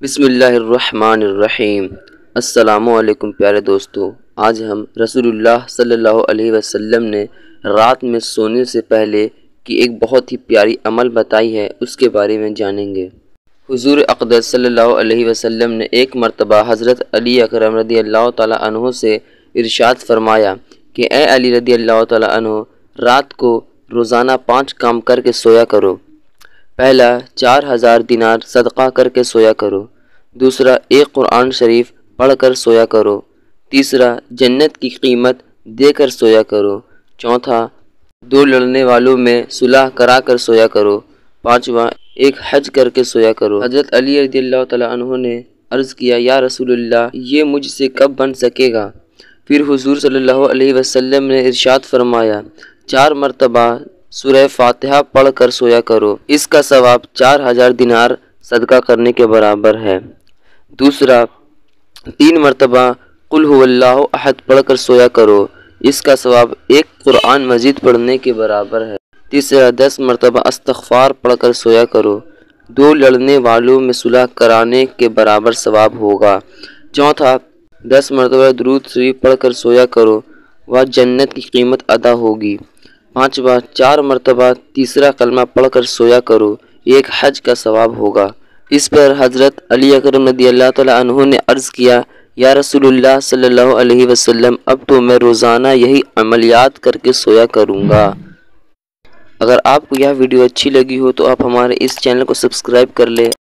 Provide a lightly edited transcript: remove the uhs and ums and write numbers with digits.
بسم اللہ الرحمن الرحیم۔ السلام علیکم پیارے دوستو، آج ہم رسول اللہ صلی اللہ علیہ وسلم نے رات میں سونے سے پہلے کی ایک بہت ہی پیاری عمل بتائی ہے، اس کے بارے میں جانیں گے۔ حضور اقدس صلی اللہ علیہ وسلم نے ایک مرتبہ حضرت علی اکرم رضی اللہ تعالیٰ عنہ سے ارشاد فرمایا کہ اے علی رضی اللہ تعالیٰ عنہ، رات کو روزانہ 5 کام کر کے سویا کرو۔ پہلا، 4000 دینار صدقہ کر کے سویا کرو۔ دوسرا، ایک قرآن شریف پڑھ کر سویا کرو۔ تیسرا، جنت کی قیمت دے کر سویا کرو۔ چوتھا، 2 لڑنے والوں میں صلح کرا کر سویا کرو۔ پانچواں، ایک حج کر کے سویا کرو۔ حضرت علی رضی اللہ تعالیٰ عنہ نے عرض کیا، یا رسول اللہ، یہ مجھ سے کب بن سکے گا؟ پھر حضور صلی اللہ علیہ وسلم نے ارشاد فرمایا، 4 مرتبہ سورہ فاتحہ پڑھ کر سویا کرو، اس کا ثواب 4000 دینار صدقہ کرنے کے برابر ہے۔ دوسرا، 3 مرتبہ قل هو اللہ احد پڑھ کر سویا کرو، اس کا ثواب ایک قرآن مجید پڑھنے کے برابر ہے۔ تیسرا، 10 مرتبہ استغفار پڑھ کر سویا کرو، 2 لڑنے والوں میں صلح کرانے کے برابر ثواب ہوگا۔ چوتھا، 10 مرتبہ درود شریف پڑھ کر سویا کرو، وہ جنت کی قیمت ادا ہوگی۔ پانچواں، 4 مرتبہ تیسرا کلمہ پڑھ کر سویا کرو، ایک حج کا ثواب ہوگا۔ اس پر حضرت علی اکرم رضی اللہ تعالیٰ عنہ نے عرض کیا، یا رسول اللہ صلی اللہ علیہ وسلم، اب تو میں روزانہ یہی عملیات کر کے سویا کروں گا۔ اگر آپ کو یہ ویڈیو اچھی لگی ہو تو آپ ہمارے اس چینل کو سبسکرائب کر لیں۔